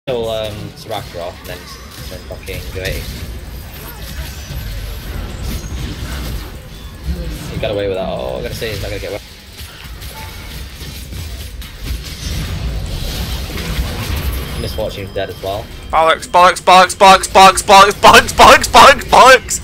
Kill Soraka off and then fucking go 80. He got away with that. Oh, I'm gonna say he's not gonna get away. Misfortune's dead as well. Bollocks, bollocks, bollocks, bollocks, bollocks, bollocks, bollocks, bollocks, bollocks, bollocks!